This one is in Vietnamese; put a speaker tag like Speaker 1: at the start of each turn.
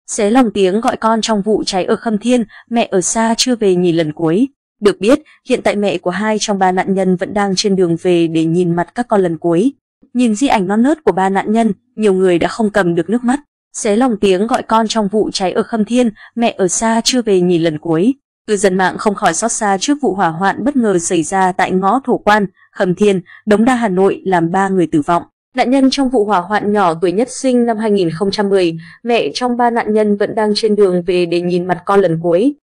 Speaker 1: Xé lòng tiếng gọi con trong vụ cháy ở Khâm Thiên, mẹ ở xa chưa về nhìn lần cuối. Được biết, hiện tại mẹ của 2 trong 3 nạn nhân vẫn đang trên đường về để nhìn mặt các con lần cuối. Nhìn di ảnh non nớt của 3 nạn nhân, nhiều người đã không cầm được nước mắt. Xé lòng tiếng gọi con trong vụ cháy ở Khâm Thiên, mẹ ở xa chưa về nhìn lần cuối. Cư dân mạng không khỏi xót xa trước vụ hỏa hoạn bất ngờ xảy ra tại ngõ Thổ Quan, Khâm Thiên, Đống Đa, Hà Nội làm 3 người tử vong. Nạn nhân trong vụ hỏa hoạn nhỏ tuổi nhất sinh năm 2010, mẹ trong 3 nạn nhân vẫn đang trên đường về để nhìn mặt con lần cuối.